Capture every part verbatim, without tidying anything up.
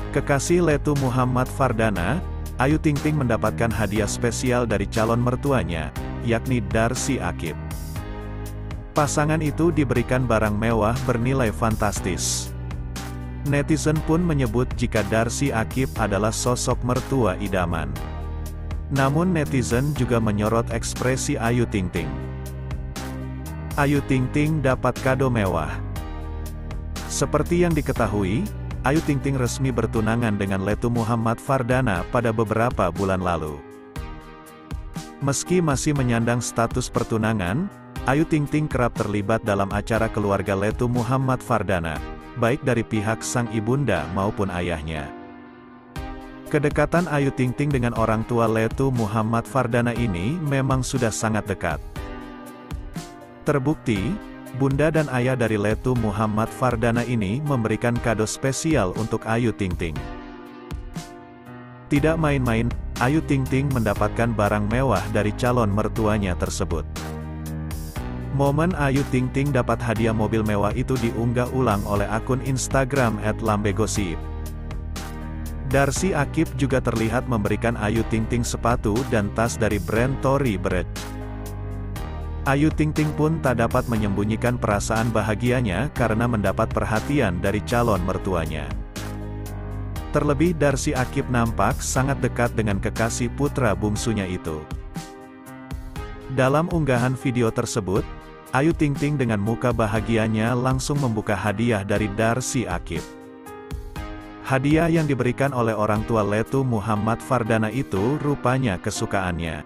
Kekasih Letu Muhammad Fardana, Ayu Ting Ting mendapatkan hadiah spesial dari calon mertuanya, yakni Darcy Akib. Pasangan itu diberikan barang mewah bernilai fantastis. Netizen pun menyebut jika Darcy Akib adalah sosok mertua idaman. Namun netizen juga menyorot ekspresi Ayu Ting Ting. Ayu Ting Ting dapat kado mewah. Seperti yang diketahui, Ayu Ting Ting resmi bertunangan dengan Letu Muhammad Fardana pada beberapa bulan lalu. Meski masih menyandang status pertunangan, Ayu Ting Ting kerap terlibat dalam acara keluarga Letu Muhammad Fardana, baik dari pihak sang ibunda maupun ayahnya. Kedekatan Ayu Ting Ting dengan orang tua Letu Muhammad Fardana ini memang sudah sangat dekat. Terbukti, bunda dan ayah dari Letu Muhammad Fardana ini memberikan kado spesial untuk Ayu Ting Ting. Tidak main-main, Ayu Ting Ting mendapatkan barang mewah dari calon mertuanya tersebut. Momen Ayu Ting Ting dapat hadiah mobil mewah itu diunggah ulang oleh akun Instagram et lambegosip. Darcy Akib juga terlihat memberikan Ayu Ting Ting sepatu dan tas dari brand Tory Burch. Ayu Ting Ting pun tak dapat menyembunyikan perasaan bahagianya karena mendapat perhatian dari calon mertuanya. Terlebih Darcy Akib nampak sangat dekat dengan kekasih putra bungsunya itu. Dalam unggahan video tersebut, Ayu Ting Ting dengan muka bahagianya langsung membuka hadiah dari Darcy Akib. Hadiah yang diberikan oleh orang tua Letu Muhammad Fardana itu rupanya kesukaannya.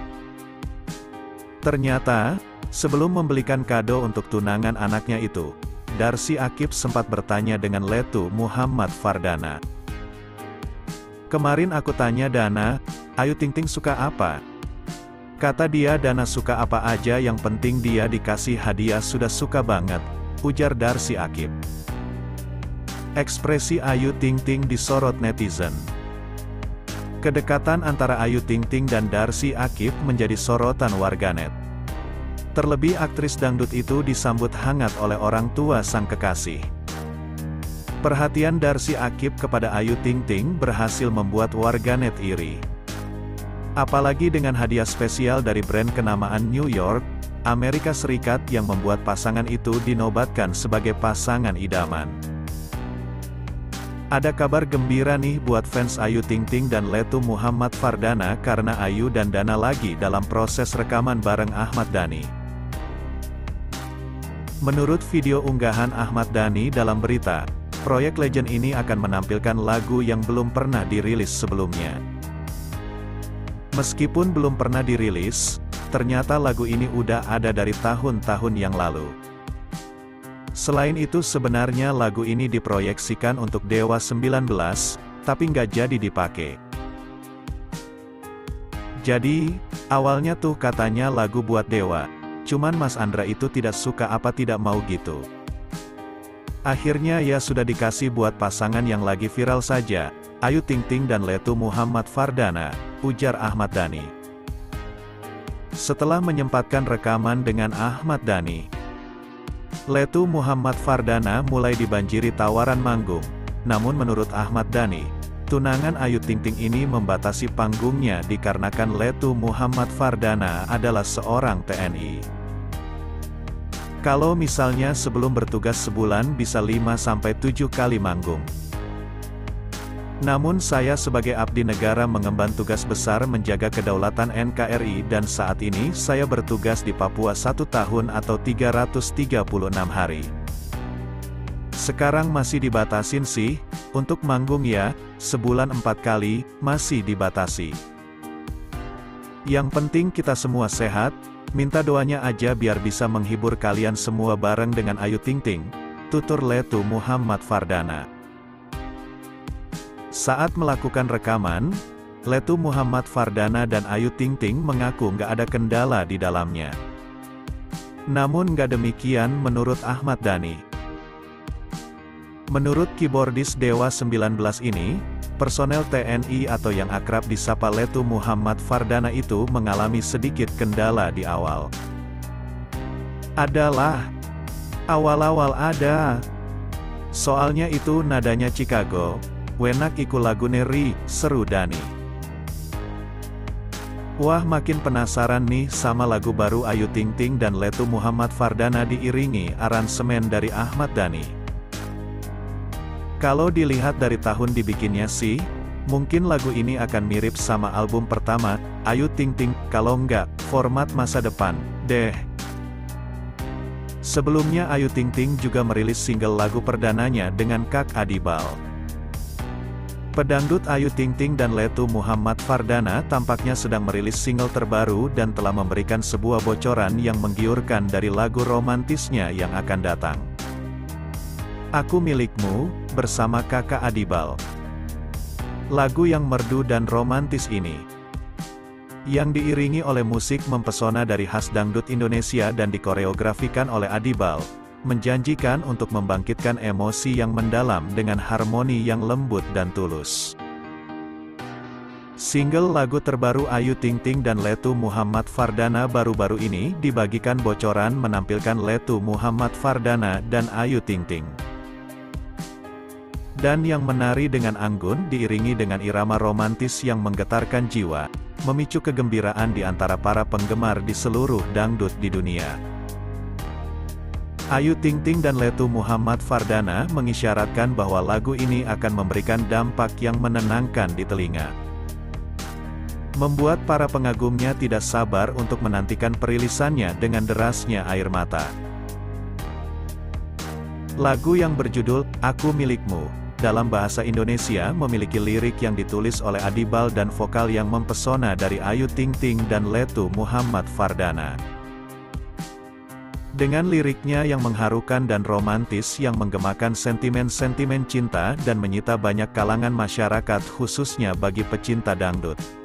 Ternyata, sebelum membelikan kado untuk tunangan anaknya itu, Darcy Akib sempat bertanya dengan Letu Muhammad Fardana. "Kemarin aku tanya Dana, Ayu Ting Ting suka apa?" Kata dia Dana suka apa aja yang penting dia dikasih hadiah sudah suka banget, ujar Darcy Akib. Ekspresi Ayu Ting Ting disorot netizen. Kedekatan antara Ayu Ting Ting dan Darcy Akib menjadi sorotan warganet. Terlebih aktris dangdut itu disambut hangat oleh orang tua sang kekasih. Perhatian Darcy Akib kepada Ayu Ting Ting berhasil membuat warganet iri. Apalagi dengan hadiah spesial dari brand kenamaan New York, Amerika Serikat yang membuat pasangan itu dinobatkan sebagai pasangan idaman. Ada kabar gembira nih buat fans Ayu Ting Ting dan Letu Muhammad Fardana karena Ayu dan Dana lagi dalam proses rekaman bareng Ahmad Dhani. Menurut video unggahan Ahmad Dhani dalam berita, proyek legend ini akan menampilkan lagu yang belum pernah dirilis sebelumnya. Meskipun belum pernah dirilis, ternyata lagu ini udah ada dari tahun-tahun yang lalu. Selain itu sebenarnya lagu ini diproyeksikan untuk Dewa sembilan belas, tapi nggak jadi dipakai. Jadi, awalnya tuh katanya lagu buat Dewa, cuman Mas Andra itu tidak suka apa tidak mau gitu. Akhirnya ya sudah dikasih buat pasangan yang lagi viral saja, Ayu Ting Ting dan Letu Muhammad Fardana, ujar Ahmad Dhani. Setelah menyempatkan rekaman dengan Ahmad Dhani, Letu Muhammad Fardana mulai dibanjiri tawaran manggung. Namun menurut Ahmad Dhani, tunangan Ayu Ting Ting ini membatasi panggungnya dikarenakan Letu Muhammad Fardana adalah seorang T N I. Kalau misalnya sebelum bertugas sebulan bisa lima sampai tujuh kali manggung. Namun saya sebagai abdi negara mengemban tugas besar menjaga kedaulatan N K R I dan saat ini saya bertugas di Papua satu tahun atau tiga ratus tiga puluh enam hari. Sekarang masih dibatasin sih, untuk manggung ya, sebulan empat kali, masih dibatasi. Yang penting kita semua sehat, minta doanya aja biar bisa menghibur kalian semua bareng dengan Ayu Ting Ting, tutur Letu Muhammad Fardana. Saat melakukan rekaman, Letu Muhammad Fardana dan Ayu Ting Ting mengaku nggak ada kendala di dalamnya. Namun nggak demikian menurut Ahmad Dhani. Menurut keyboardis Dewa sembilan belas ini, personel T N I atau yang akrab disapa Letu Muhammad Fardana itu mengalami sedikit kendala di awal. Adalah, awal-awal ada. Soalnya itu nadanya Chicago, wenak iku lagune Ri, seru Dani. Wah, makin penasaran nih sama lagu baru Ayu Ting Ting dan Letu Muhammad Fardana diiringi aransemen dari Ahmad Dhani. Kalau dilihat dari tahun dibikinnya sih, mungkin lagu ini akan mirip sama album pertama, Ayu Ting Ting, kalau nggak, format masa depan, deh. Sebelumnya Ayu Ting Ting juga merilis single lagu perdananya dengan Kak Adibal. Pedangdut Ayu Ting Ting dan Letu Muhammad Fardana tampaknya sedang merilis single terbaru dan telah memberikan sebuah bocoran yang menggiurkan dari lagu romantisnya yang akan datang. Aku Milikmu, bersama Kakak Adibal. Lagu yang merdu dan romantis ini, yang diiringi oleh musik mempesona dari khas dangdut Indonesia dan dikoreografikan oleh Adibal, menjanjikan untuk membangkitkan emosi yang mendalam dengan harmoni yang lembut dan tulus. Single lagu terbaru Ayu Ting Ting dan Letu Muhammad Fardana baru-baru ini dibagikan bocoran menampilkan Letu Muhammad Fardana dan Ayu Ting Ting. Dan yang menari dengan anggun diiringi dengan irama romantis yang menggetarkan jiwa, memicu kegembiraan di antara para penggemar di seluruh dangdut di dunia. Ayu Ting Ting dan Letu Muhammad Fardana mengisyaratkan bahwa lagu ini akan memberikan dampak yang menenangkan di telinga, membuat para pengagumnya tidak sabar untuk menantikan perilisannya dengan derasnya air mata. Lagu yang berjudul Aku Milikmu dalam bahasa Indonesia memiliki lirik yang ditulis oleh Adibal dan vokal yang mempesona dari Ayu Ting Ting dan Letu Muhammad Fardana. Dengan liriknya yang mengharukan dan romantis yang menggemakan sentimen-sentimen cinta dan menyita banyak kalangan masyarakat khususnya bagi pecinta dangdut.